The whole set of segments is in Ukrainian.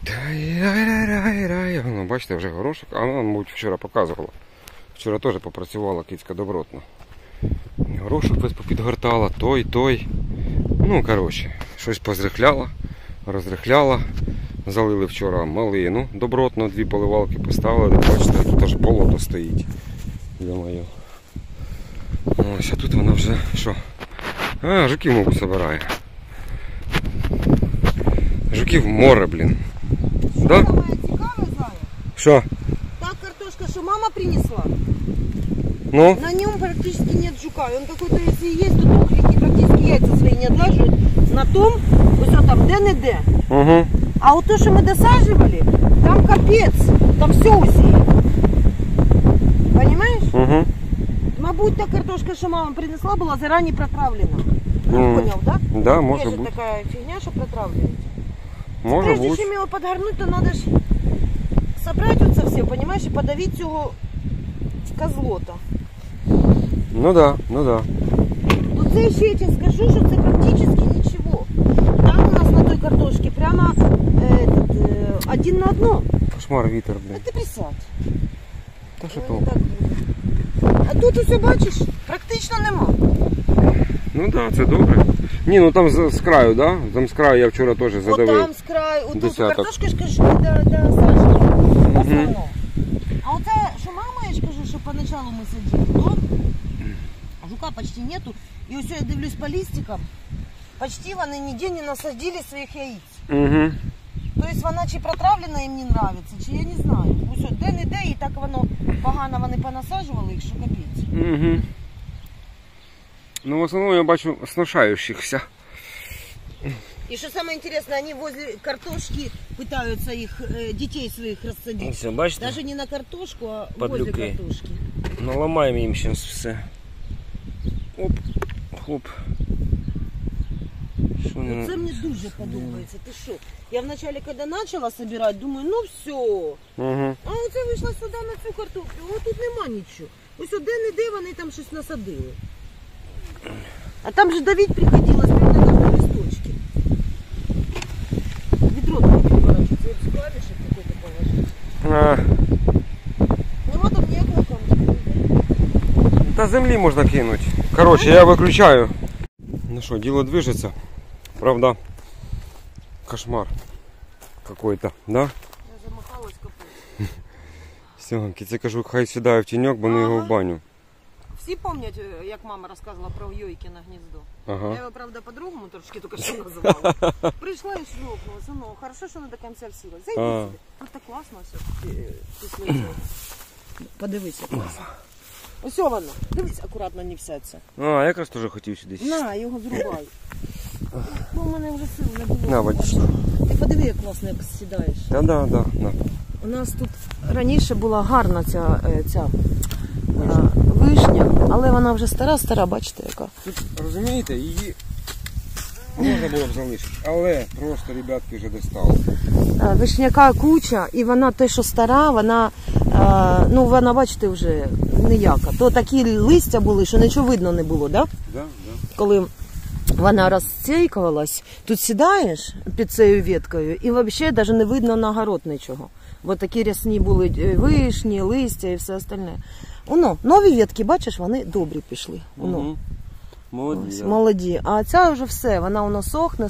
Ну, бачите, вже горошок. А вона, мабуть, вчора показувала. Вчора теж попрацювала кицька добротно. Горошок весь попідгортала, той. Ну, коротше, щось позрихляла, розрихляла. Залили вчора малину добротно, 2 поливалки поставили. Бачите, тут аж болото стоїть. Думаю. Ось, а тут вона вже що? А, жуків, мабуть, збирає. Жуків море, блін. Да? Що? Та картошка, что мама принесла, Ну? на нем практически нет жука. И он какой-то, если и есть, то тухленький, практически яйца свои не отлаживает. На том, вот там де-не-де. Угу. А вот то, что мы досаживали, там капец, там все усеяно. Понимаешь? Угу. Мабуть, та картошка, что мама принесла, была заранее протравлена. Ну, понял, да? Да, может Есть же быть. такая фигня, что протравливать. Может Прежде быть. чем его подгорнуть, то надо ж собрать вот совсем, понимаешь, и подавить его козлота. Ну да, ну да. Ну це ще я тебе скажу, що це практично нічого. Там у нас на той картошці прямо один на одно. Кошмар, вітер, блін. Ти присядь. Та що Ну, то? не так буде. А тут усе бачиш, практично нема. Ну да, це добре. Ні, ну там з краю, да? Там з краю я вчора теж От задавив. там з краю, отут десяток. картошка ж кажу, до Сашки. В основному. А оце, що мама, я ж кажу, що поначалу ми садили, то жука почти нету. І ось я дивлюсь по листикам, почти вони ніде не насадили своїх яїць. Угу. Тобто вона чи протравлена їм не нравиться, чи я не знаю. Ось от де-не-де, і так воно погано вони понасаджували їх, що капець. Угу. Ну, в основному я бачу сношаючихся. И что самое интересное, они возле картошки пытаются их, детей своих рассадить. Все, бачите? Даже не на картошку, а Подлюки. возле картошки. Наламаємо їм зараз все. Оп, хоп. Що вони Ну, це мені дуже подобається. Ти що? Я вначале, коли почала собирати, думаю, ну все. Угу. А оце вийшла сюди на цю картоплю, о, тут нема нічого. Ось де-не-де вони там щось насадили. А там же давить приходилось прямо на кожному листочке. Ведро там поворачивается, вот с клавишек какой-то положить. Нема там ніякого камушка. Та землі можна кинути. Коротше, я виключаю. Ну що, діло движеться. Правда, кошмар какой-то, да? Я замахалась капот. Все, кіці кажу, хай сідає в тіньок, бо не його в баню. Всі пам'ятають, як мама розказувала про Йойкине гніздо? Ага. Я його, правда, по-другому трошки тільки що називала. Прийшла і шльопнула. Ну, хорошо, що вона до кінця всіла. Зайди сюди. Тут так класно все після цього. Подивися, класно. Ось воно. Дивись, акуратно не всяться. А, я якраз теж хотів сюди сісти. На, його зрубай. Ну, у мене вже сил не було. На, водичку. Ти подиви, як класно, як сідаєш. Да. На. У нас тут раніше була гарна ця вишня, але вона вже стара, бачите, яка. Тут, розумієте, її можна було б залишити, але просто, ребятки, вже достали. Вишняка куча, і вона те, що стара, вона, ну, вона, бачите, вже ніяка. То такі листя були, що нічого видно не було, да? Да. Коли вона розцейкувалась, тут сідаєш під цією веткою, і взагалі навіть не видно на город нічого. Бо такі рясні були вишні, листя і все остальне. Воно, нові ветки, бачиш, вони добрі пішли. Воно. Угу. Молоді. Ось, Да. молоді. А ця вже все, вона воно сохне.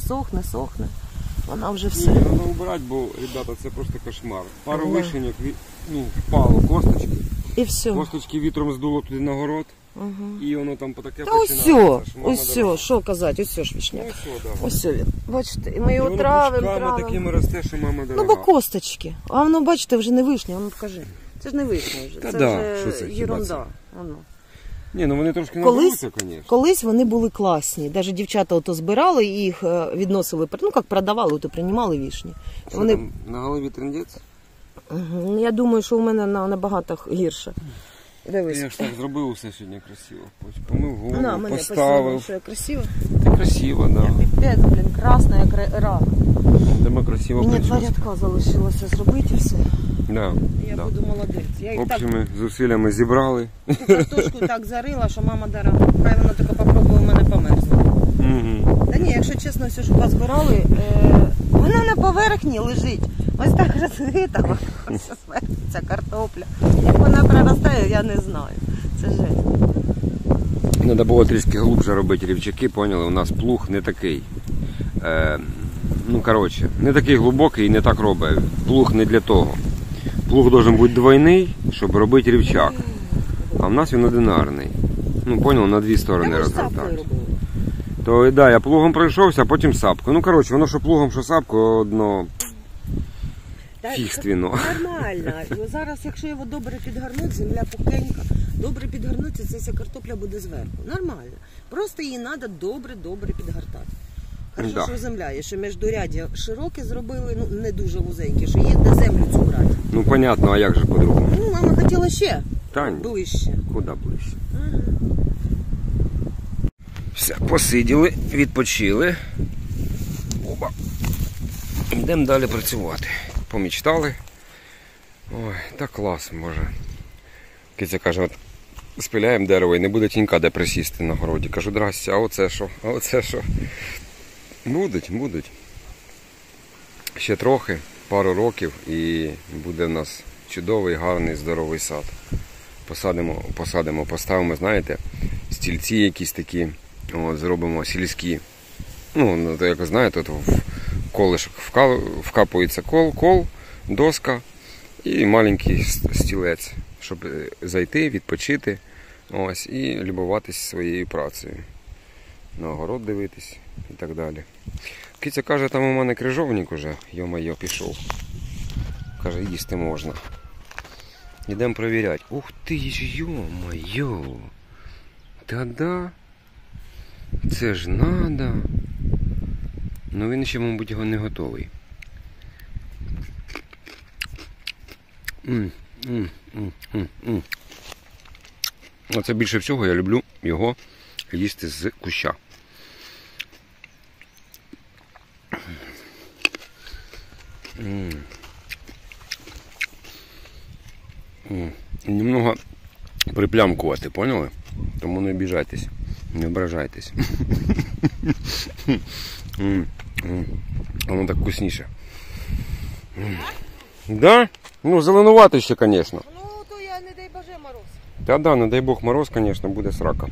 Вона вже все. Ні, треба убирати, бо, ребята, це просто кошмар. Пару вишеньок, ну, впало, косточки. І все. Косточки вітром здуло туди на город, Угу. і воно там потаке Та починається. ось, що казати, ось ж вишня. Да. Ось він. Бачите, і ми І його воно травимо. пучками такими росте, що мама дорога. Ну, бо косточки. А воно, бачите, вже не вишня, воно покажи. Це ж не вишня вже, Та це да, що це, вже хіба ерунда. це? Воно. Ні, ну вони трошки Колись- надуються, звісно. Колись вони були класні. Навіть дівчата ото збирали і їх відносили, ну як продавали, то приймали вішні. Що Вони, там, на голові трендець? Мгм. Я думаю, що у мене набагато гірше. Дивись. Я ж так зробив усе сьогодні красиво. Помив голову, На, мене поставив. що я красиво. Ти красиво, да. Піпець, блін, красна, як рак. Тебе красиво Мені два прическа. рядка залишилося зробити і все. Да, Я да. буду молодець. Я їх так, Общими зусиллями зібрали. ту картошку так зарила, що мама дорога. Хай вона тільки попробує, у мене померзне. Угу. Та ні, якщо чесно, все, що позбирали, вона на поверхні лежить. Ось так розгита, ось ця картопля. Як вона проростає, я не знаю. Це жесть. Треба було трішки глубже робити рівчаки, поняли? У нас плуг не такий. Ну, коротше, не такий глибокий і не так робить. Плуг не для того. Плуг должен бути двойний, щоб робити рівчак. А в нас він одинарний. Ну, понял, на дві сторони розгортати. То, да, я плугом пройшовся, а потім сапкою. Ну, коротше, воно що плугом, що сапкою, одно фігствіно. Нормально. Зараз, якщо його добре підгорнути, земля пухенька, добре підгорнути, ця картопля буде зверху. Нормально. Просто її треба добре підгортати. Хорошо, Да. що земля є, що міждуряддя широке зробили, ну не дуже вузеньке, що є де землю цю брати. Ну, понятно, а як же по-другому? Ну, мама хотіла ще Тань, ближче. куди ближче? Ага. Все, посиділи, відпочили. Оба. Йдемо далі працювати. Помічтали. Ой, так клас, може. Киця каже, от спиляємо дерево і не буде тінька, де присісти на городі. Кажу, здрасте, а оце що? А оце що? Будуть. Ще трохи, пару років і буде в нас чудовий, гарний, здоровий сад. Посадимо, поставимо, знаєте, стільці якісь такі, от, зробимо сільські. Ну, як ви знаєте, от в колишок вкапується кол, доска і маленький стілець, щоб зайти, відпочити, ось, і любуватись своєю працею. На огород дивитись і так далі. Киця каже, там у мене крижовник уже, йо-моє, пішов. Каже, їсти можна. Йдемо перевіряти. Ух ти ж, йо-моє. Та-да. Це ж надо. Ну він ще, мабуть, його не готовий. Оце більше всього я люблю його їсти з куща. Немного приплямкувати, поняли? Тому не обіжайтесь, не ображайтесь. Воно так вкусніше. Да? Ну, зеленувати ще, звісно. Ну, то я, не дай Боже, мороз. Та-да, не дай Бог мороз, звісно, буде срака.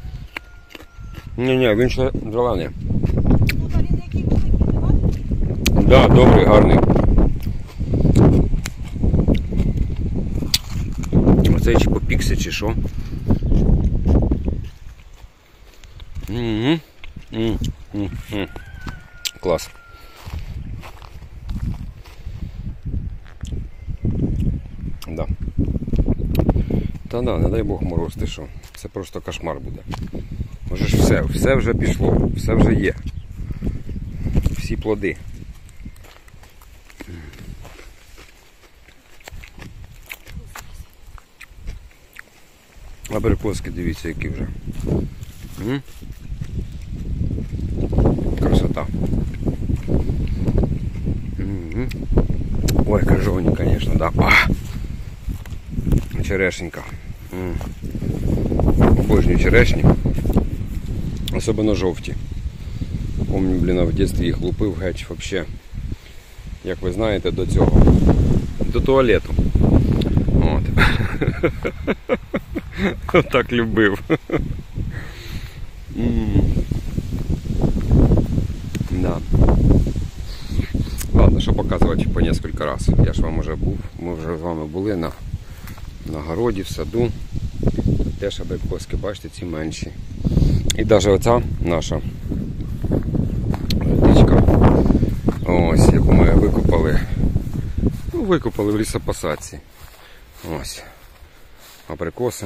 Ні, він ще зелений. Ну, та він який великий, не Да, добрий, гарний. Оцей чи попікся, чи що? Клас. Да. Та-да, не дай Бог мороз, ти що. Це просто кошмар буде. Може ж все вже пішло, все вже є. Всі плоди. Абрикоски, дивіться, які вже. Красота. Ой, крижовник, конечно, да. Черешенька. Обожнюю черешні. Особливо жовті. Помню, блін, в дитинстві їх лупив геть вообще. Як ви знаєте, до цього. До туалету. От. Так любив. Да. Ладно, що показувати по кілька разів. Я ж вам вже був. Ми вже з вами були на городі, в саду. Тут теж абрикоски, бачите, ці менші. І навіть оця наша річка, ось, яку ми викопали. Ну, викопали в лісопосадці. Ось. Абрикоси.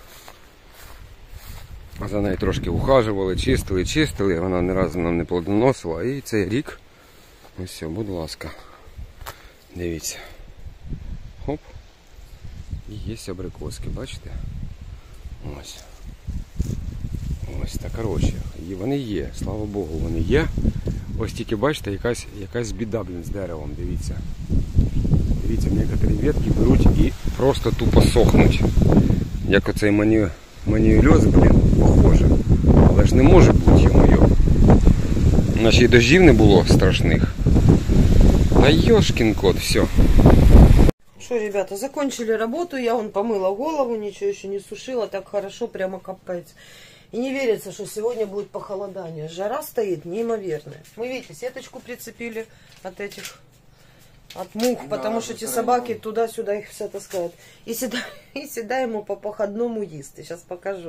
А за нею трошки ухажували, чистили, вона ні разу нам не плодоносила. І цей рік, ось все, будь ласка, дивіться. Хоп. І є абрикоски, бачите? Ось. Ось так, коротше. І вони є, слава Богу, вони є. Ось тільки, бачите, якась біда, блін, з деревом, дивіться. Дивіться, некоторі ветки беруть і просто тупо сохнуть. Як оцей маніюльоз, блін, похоже. Але ж не може бути, йо-моє. Наші дощів не було страшних. На ёшкин кот, все. Что, ребята, закончили работу, я вон помыла голову, ничего еще не сушила, так хорошо, прямо капкается. И не верится, что сегодня будет похолодание. Жара стоит неимоверная. Мы, видите, сеточку прицепили от этих, от мух, да, потому что эти собаки туда-сюда их все таскают. И сідаємо по походному їсти. Сейчас покажу.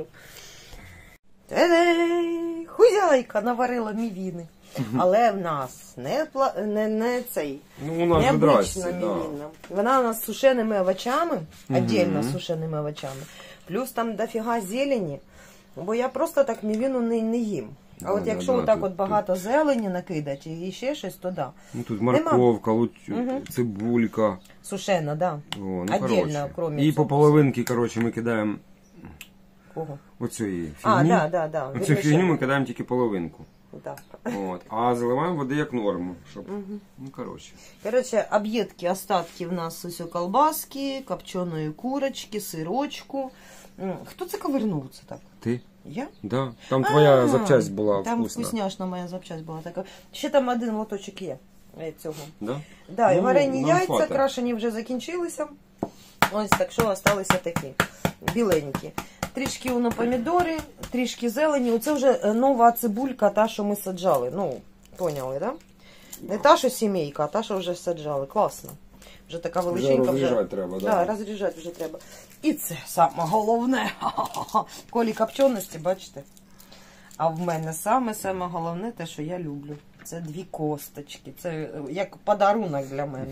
Хузяйка наварила мівіни. Але в нас не цей, ну, у нас необычна мівіна. Да. Вона у нас з сушеними овочами, отдельно з сушеними овочами. Плюс там дофіга зелені. Бо я просто так мівіну не їм. А от якщо отак от багато зелені накидати і ще щось, то да. Ну тут морковка, цибулька. Сушена, да. О, ну, отдельно, кроме і по половинки, короче, ми кидаємо. Кого? Оцю фігню. Да. Оцю фігню ми кидаємо тільки половинку. Да. От. А заливаємо води як норму. Щоб... Ну, короче, об'єдки, остатки в нас ось колбаски, копченої курочки, сирочку. Хто це ковирнувся так? Ти? Я? Да. Там твоя запчасть була там вкусна. Там вкусняшна моя запчасть була така. Ще там один лоточок є цього. Да? Да, і варені яйця, крашені вже закінчилися. Ось, так що залишилися такі, біленькі. Трішки воно помідори, трішки зелені. Оце вже нова цибулька, та, що ми саджали. Ну, поняли, да? Не та, що сімейка, а та, що вже саджали. Класно. Вже така величенька. Вже розріжати треба, да? Так, розріжати вже треба. І це саме головне. Колі копченості, бачите? А в мене саме головне те, що я люблю. Це 2 косточки. Це як подарунок для мене.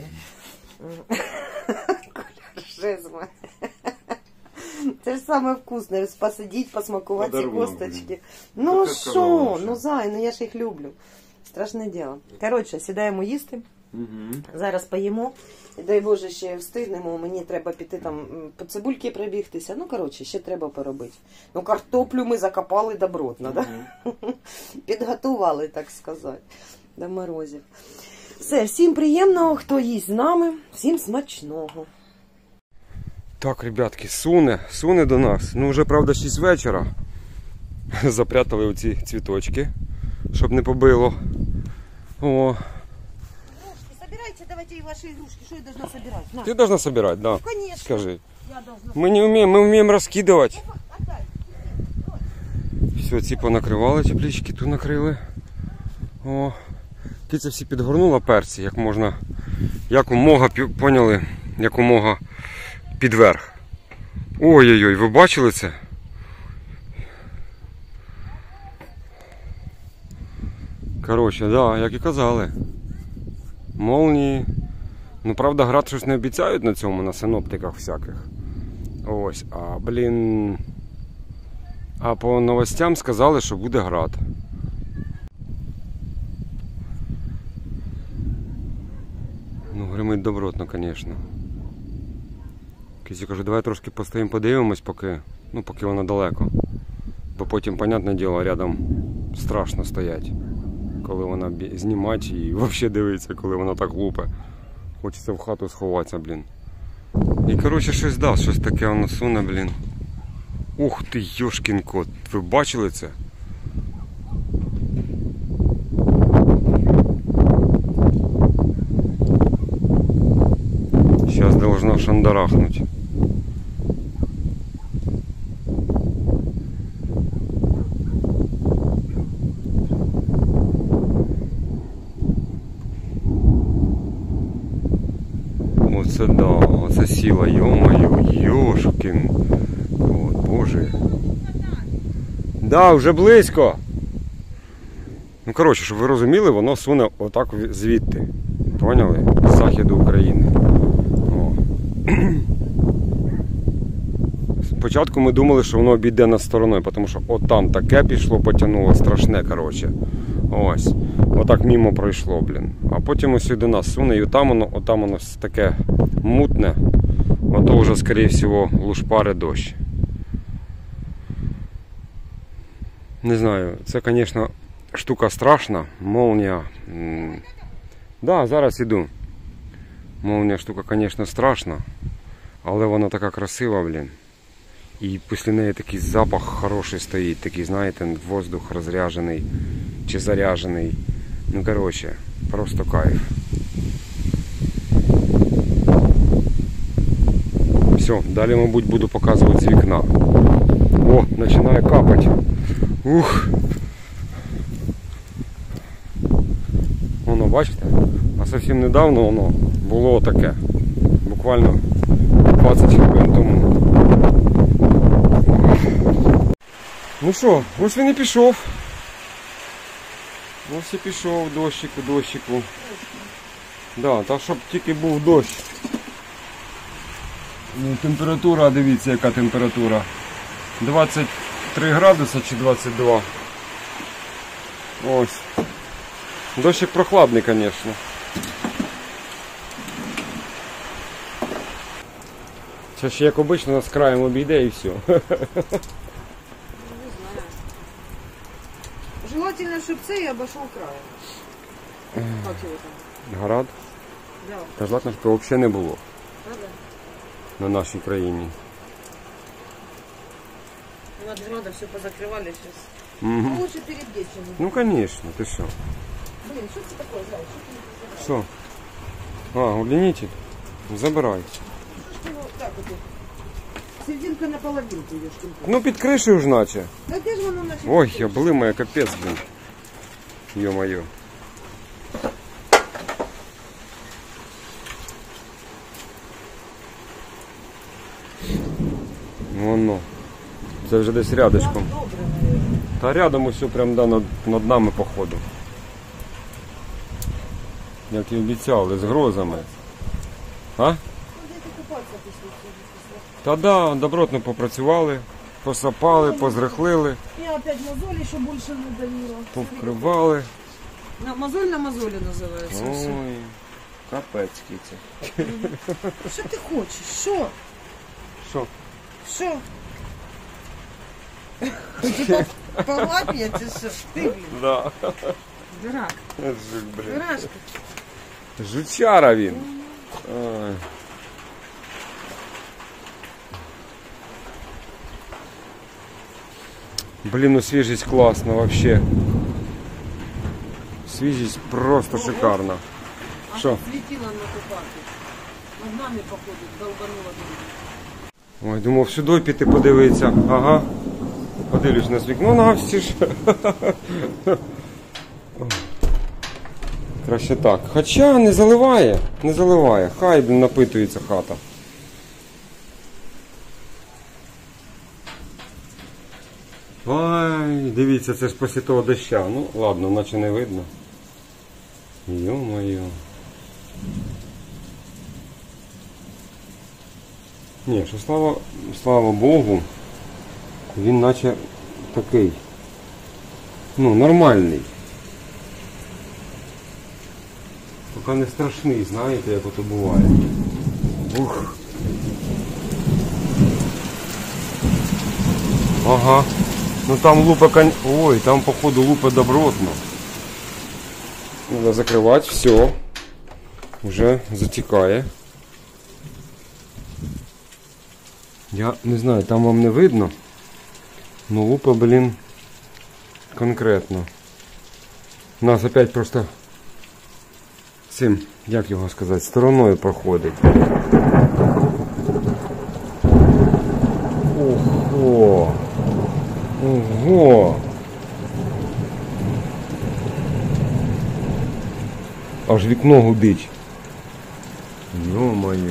Коля рже з мене. Це ж саме вкусне, посидіть, посмакувати ці косточки. Ну що, ну зай, ну я ж їх люблю. Страшне діло. Коротше, сідаємо їсти. Зараз поїмо. І дай Боже, ще встигнемо, мені треба піти там по цибульки прибігтися. Ну, коротше, ще треба поробити. Ну, картоплю ми закопали добротно, да? Підготували, так сказати, до морозів. Все, всім приємного, хто їсть з нами, всім смачного. Так, ребятки, суне до нас. Ну, вже, правда, 6 вечора. Запрятали оці цвіточки, щоб не побило. О. Собирайте, давайте и ваши игрушки. Что я должна собирать? На. Ты должна собирать, да? Ну, конечно. Скажи. Я должна... Мы не умеем, мы умеем раскидывать. Все, ці понакривали, теплички тут накрили. О, киця всі підгорнула перці, як можна, якомога, поняли, якомога підверх. Ой-ой-ой, ви бачили це? Коротше, да, як і казали. Молнії. Ну, правда, град щось не обіцяють на цьому, на синоптиках всяких. Ось, а, блін. А по новостям сказали, що буде град. Ну, гримить добротно, звісно. Кізі каже, давай трошки постоїмо, подивимось, поки вона далеко. Бо потім, понятне діло, рядом страшно стоять. Коли вона знімать і взагалі дивиться, коли вона так лупе. Хочеться в хату сховатися, блін. І, коротше, щось дасть, щось таке воно суне, блін. Ух ти, йошкін кот. Ви бачили це? Зараз должна шандарахнуть. Оце да, оце сіла, йо-моє, йошкін. О, Боже. Да, вже близько. Ну, коротше, щоб ви розуміли, воно суне отак звідти. Поняли? З заходу України. О. Спочатку ми думали, що воно обійде нас стороною, тому що отам таке пішло, потягнуло страшне, коротше. Ось. Отак мимо пройшло, блін. А потім ось до нас суне, і отам воно таке мутне. Ото вже, скоріше всього, лушпари дощ. Не знаю, це, звісно, штука страшна. Молнія. Да, зараз іду. Молнія штука, звісно, страшна. Але вона така красива, блін. І після неї такий запах хороший стоїть. Такий, знаєте, воздух розряджений чи заряджений. Ну, коротше, просто кайф. Все, далі, мабуть, буду показувати з вікна. О, починає капати. Ух. Воно, бачите? А зовсім недавно воно було таке. Буквально 20 хвилин тому. Ну що, ось він і пішов. Ось і пішов дощику. Да, та щоб тільки був дощ. Ну, температура, дивіться, яка температура. 23 градуси чи 22. Ось. Дощик прохладний, звісно. Це ж як обично нас краєм обійде і все. Желательно, чтобы цей обошел краем. Как его там? Град? Да. Та желательно, щоб його взагалі не було Правда? на нашій країні. Ну, от града все позакрывали сейчас. Угу. Ну, лучше перед вечером. Ну, звісно, ти що? Блин, что это такое, Зай? Що? А, удлинитель? Забирай. Что ж ты вот так вот? Серединка на половинку идешь. Ну, під кришею ж наче. Да где же оно начало? Ой, я блимає, капець, блін. Йо-моє. Воно. Це вже десь рядышком. Добре, наверное. Та рядом усе прям да, над нами походу. Як і обіцяли, з грозами. А? Ну, где-то купаться пішли. Та да, добротно попрацювали, посапали, позрихлили, Я опять мозоль еще больше надавила. повкривали. Мозоль на мозолі називається. все. Ой, капець, киця. Що ти хочеш? Що? Що? Що? Хочеш полап'я чи що? Ти, блін, Да. дурак. Жук, блін. Дурашка. Жучара він. Ой. Блін, ну свіжість класна вообще. Свіжість просто шикарна. А Що? світила на купати. Над нами, походу, долбанула. Ой, думав сюди піти подивитися. Ага. Подивлюсь на вікно навстіж. Краще так. Хоча не заливає. Не заливає. Хай напитується хата. Ой, дивіться, це ж після того доща. Ну, ладно, наче не видно. Йо-моє. Ні, що слава Богу, він наче такий, ну, нормальний. Поки не страшний, знаєте, як ото буває. Ух. Ага. Ну там лупа, ой, там походу лупа добротно. Надо закривати, все. Уже затікає. Я не знаю, там вам не видно. Но лупа, блін, конкретно. У нас опять просто цим, як його сказати, стороною проходить. Ого! Ого! Аж вікно гудить. Йо-моє.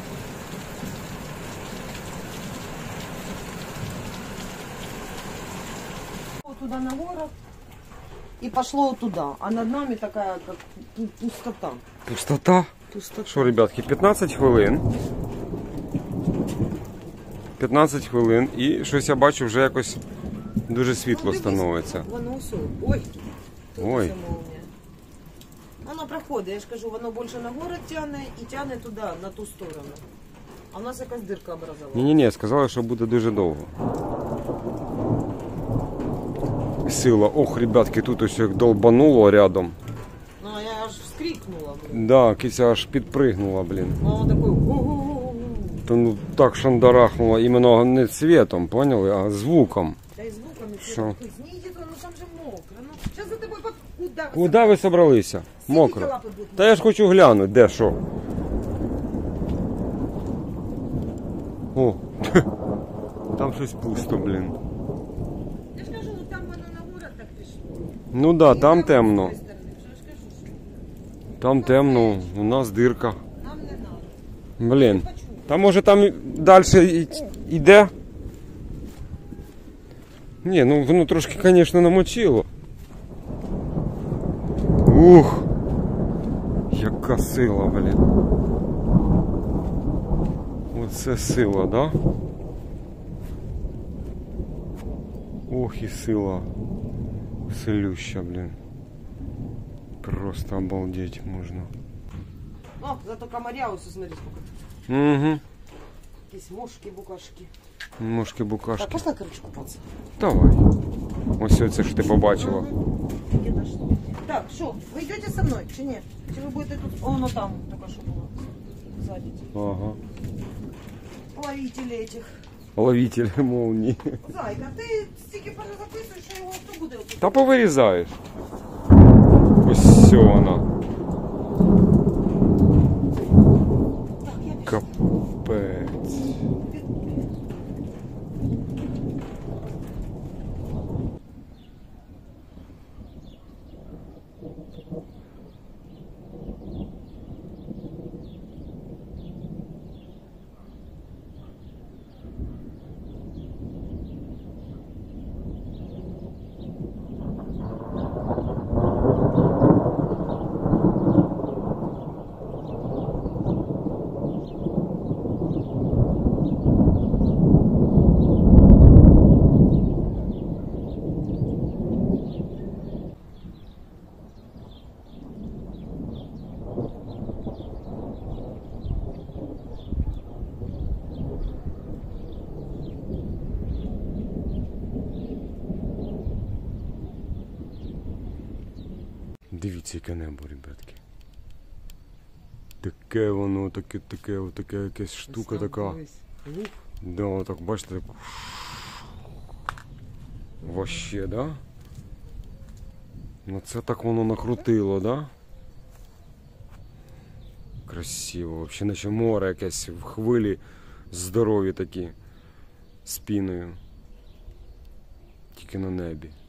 Туда на город и пошло туда. А над нами такая, как пустота. Пустота? Пустота. Що, ребятки, 15 хвилин. 15 хвилин і щось я бачу вже якось дуже світло становиться. Воно все. Ой. Ой. Воно проходить, я ж кажу, воно більше на город тягне і тягне туди, на ту сторону. А в нас якась дирка образувала. Ні-ні-ні, сказали, що буде дуже довго. Сила. Ох, ребятки, тут ось як долбануло рядом. Ну, а я аж вскрикнула, блін. Да, киця аж підпригнула, блін. А он такой гу-гу-гу-гу. То, ну, так шандарахнуло, іменно не цвітом, поняли, а звуком. Да и звуками. Що? Снизу, ну там же мокро. Ну, сейчас за тобой куда? Куди ви собралися? Мокро. лапи будуть. Та я ж хочу глянути, де що. О, там щось пусто, блін. Я ж кажу, там воно на город так пішло. Ну да, там темно. З тої сторони, що ж кажу, що Там темно, у нас дирка. нам не треба. Блін. Та може там далі йде? Ні, ну воно трошки, звісно, намочило. Ух! Яка сила, блін. Оце сила, да? Ох і сила. Силюща, блін. Просто обалдеть можна. О, зато комаря ось, смотри, сколько. Угу. Якісь мошки, букашки. Мошки-букашки. Так, пошла, короче, купатися. Давай. Ось це ж ти побачила. Где дошло? Так, что, вы идете со мной, чи нет? Чи вы будете тут? О, ну там только что было. Сзади. Ага. Ловители этих. Ловитель молнии. Зайка, ти стільки записуєш, що його хто буде? Та повирізаєш. Ось все вона. Так, я пішла. Капець. Дивіться, яке небо, ребятки. Таке воно, таке якась штука така. Да, так бачите, так. Вообще, да? Ну це так воно накрутило, да? Красиво, вообще наче море якесь в хвилі здорові такі, з піною. Тільки на небі.